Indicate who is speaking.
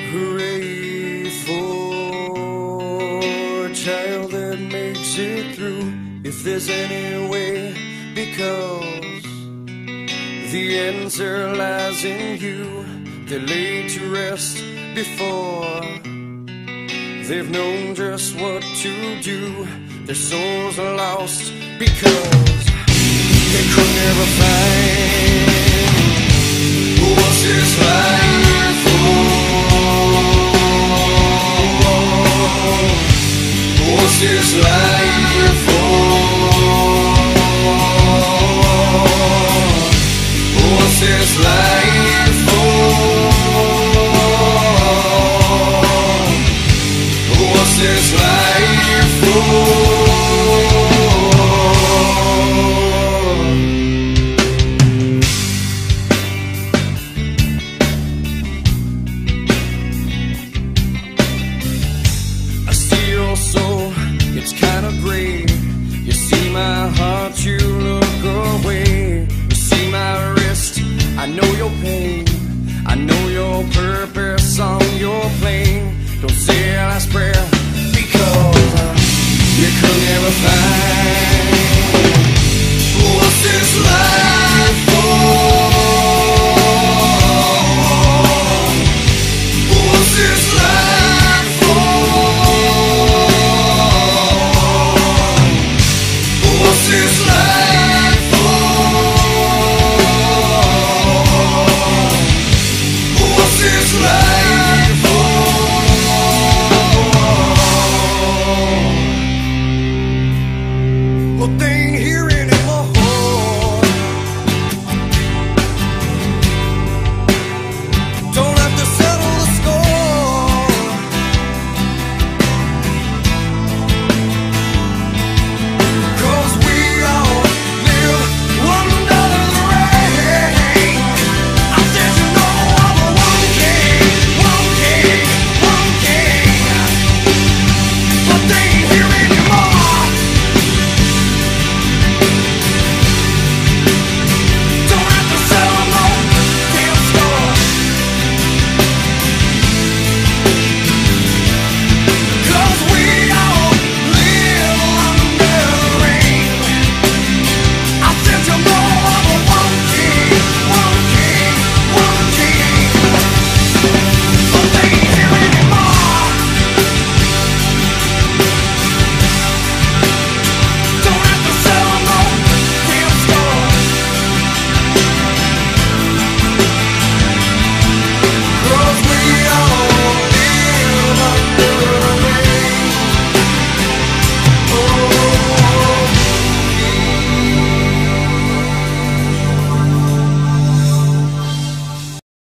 Speaker 1: Hooray for a child that makes it through, if there's any way, because the answer lies in you. They're laid to rest before they've known just what to do. Their souls are lost because they could never find what's this life for. What's this life for? What's this life for? What's this life for? Soul, it's kinda gray. You see my heart, you look away. You see my wrist, I know your pain. I know your purpose on your plane. Don't say a last prayer, because you could never find what's this life for? What's this life?